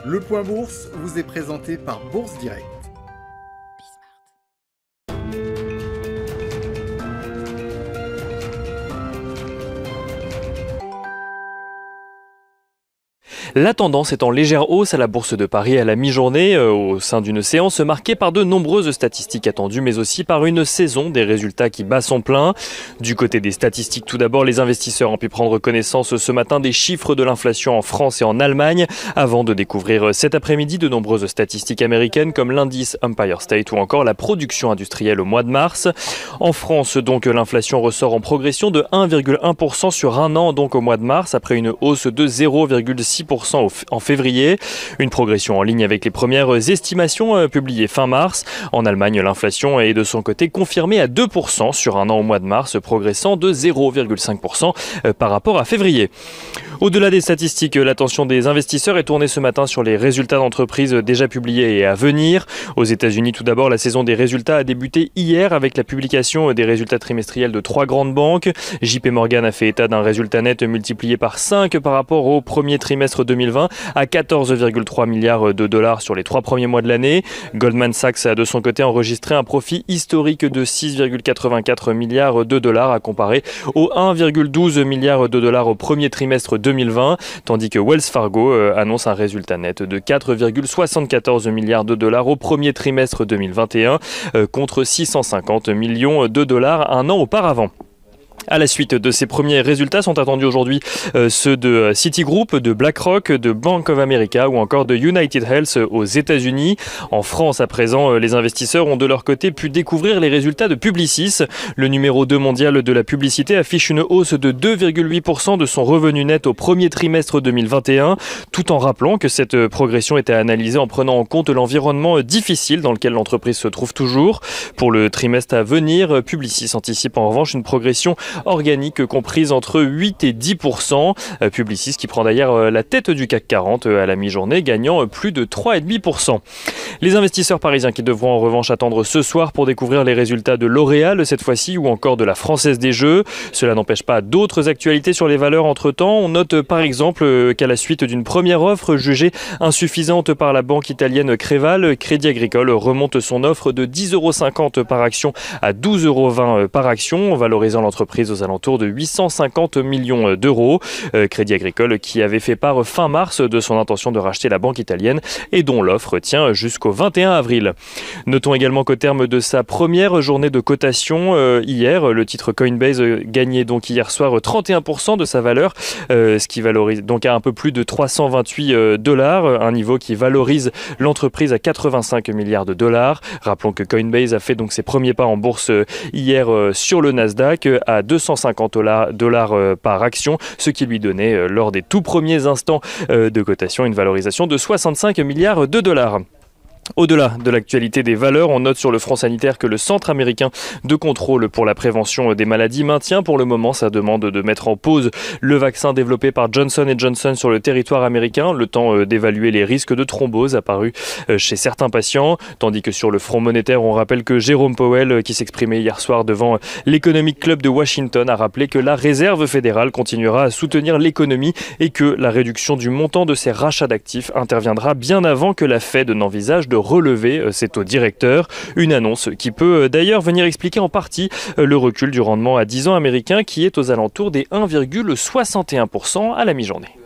Le Point Bourse vous est présenté par Bourse Direct. La tendance est en légère hausse à la Bourse de Paris à la mi-journée, au sein d'une séance marquée par de nombreuses statistiques attendues, mais aussi par une saison des résultats qui bat son plein. Du côté des statistiques, tout d'abord, les investisseurs ont pu prendre connaissance ce matin des chiffres de l'inflation en France et en Allemagne, avant de découvrir cet après-midi de nombreuses statistiques américaines, comme l'indice Empire State ou encore la production industrielle au mois de mars. En France, donc, l'inflation ressort en progression de 1,1% sur un an, donc au mois de mars, après une hausse de 0,6% en février. Une progression en ligne avec les premières estimations publiées fin mars. En Allemagne, l'inflation est de son côté confirmée à 2% sur un an au mois de mars, progressant de 0,5% par rapport à février. Au-delà des statistiques, l'attention des investisseurs est tournée ce matin sur les résultats d'entreprises déjà publiés et à venir. Aux États-Unis, tout d'abord, la saison des résultats a débuté hier avec la publication des résultats trimestriels de 3 grandes banques. JP Morgan a fait état d'un résultat net multiplié par 5 par rapport au premier trimestre 2020 à 14,3 milliards de dollars sur les 3 premiers mois de l'année. Goldman Sachs a de son côté enregistré un profit historique de 6,84 milliards de dollars à comparer aux 1,12 milliards de dollars au premier trimestre 2020, tandis que Wells Fargo annonce un résultat net de 4,74 milliards de dollars au premier trimestre 2021 contre 650 millions de dollars un an auparavant. À la suite de ces premiers résultats sont attendus aujourd'hui ceux de Citigroup, de BlackRock, de Bank of America ou encore de United Health aux États-Unis. En France, à présent, les investisseurs ont de leur côté pu découvrir les résultats de Publicis. Le numéro 2 mondial de la publicité affiche une hausse de 2,8% de son revenu net au premier trimestre 2021, tout en rappelant que cette progression était analysée en prenant en compte l'environnement difficile dans lequel l'entreprise se trouve toujours. Pour le trimestre à venir, Publicis anticipe en revanche une progression organique comprise entre 8 et 10%. Publicis qui prend d'ailleurs la tête du CAC 40 à la mi-journée, gagnant plus de 3,5%. Les investisseurs parisiens qui devront en revanche attendre ce soir pour découvrir les résultats de L'Oréal cette fois-ci ou encore de la Française des Jeux. Cela n'empêche pas d'autres actualités sur les valeurs entre-temps. On note par exemple qu'à la suite d'une première offre jugée insuffisante par la banque italienne Creval, Crédit Agricole remonte son offre de 10,50 € par action à 12,20 € par action, valorisant l'entreprise aux alentours de 850 millions d'euros. Crédit Agricole qui avait fait part fin mars de son intention de racheter la banque italienne et dont l'offre tient jusqu'au 21 avril. Notons également qu'au terme de sa première journée de cotation hier, le titre Coinbase gagnait donc hier soir 31% de sa valeur, ce qui valorise donc à un peu plus de 328 $, un niveau qui valorise l'entreprise à 85 milliards de dollars. Rappelons que Coinbase a fait donc ses premiers pas en bourse hier sur le Nasdaq à 250 $ par action, ce qui lui donnait lors des tout premiers instants de cotation une valorisation de 65 milliards de dollars. Au-delà de l'actualité des valeurs, on note sur le front sanitaire que le Centre américain de contrôle pour la prévention des maladies maintient pour le moment sa demande de mettre en pause le vaccin développé par Johnson & Johnson sur le territoire américain, le temps d'évaluer les risques de thrombose apparus chez certains patients. Tandis que sur le front monétaire, on rappelle que Jérôme Powell, qui s'exprimait hier soir devant l'Economic Club de Washington, a rappelé que la Réserve fédérale continuera à soutenir l'économie et que la réduction du montant de ses rachats d'actifs interviendra bien avant que la Fed n'envisage de relever ses taux directeurs. Une annonce qui peut d'ailleurs venir expliquer en partie le recul du rendement à 10 ans américain qui est aux alentours des 1,61% à la mi-journée.